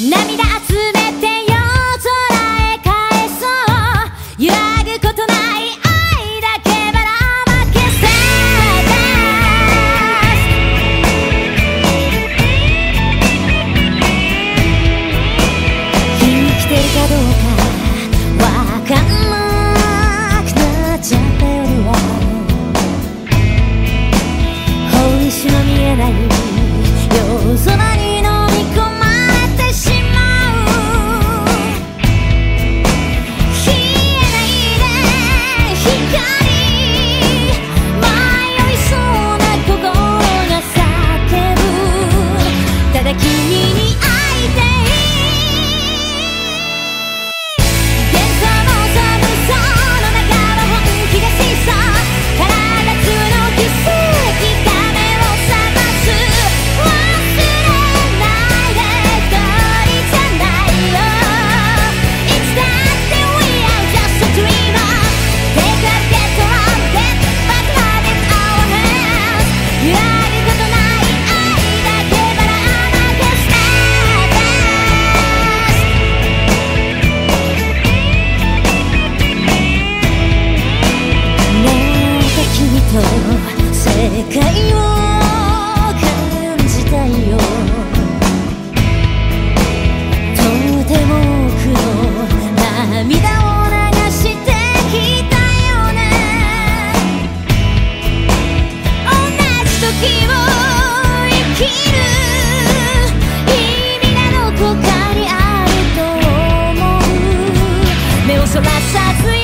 涙集めて夜空へ返そう揺らぐことない愛だけばらまけさ君生きてるかどうかわかんなくなっちゃった夜は本石の見えない夜空に飲み込まれてしまう消えないで光迷いそうな心が叫ぶただ君に会いたい幻想も寒そうの中は本気がしそう体つの奇跡が目を覚ます忘れないで一人じゃないよいつだって We are just a dreamer Take a get around it But have it our hands 揺らぐことない愛だけばらまけ なんか君と世界を感じたいよとても多くの涙を流してきたよね同じ時を生きる意味がどこかにあると思う目をそらさず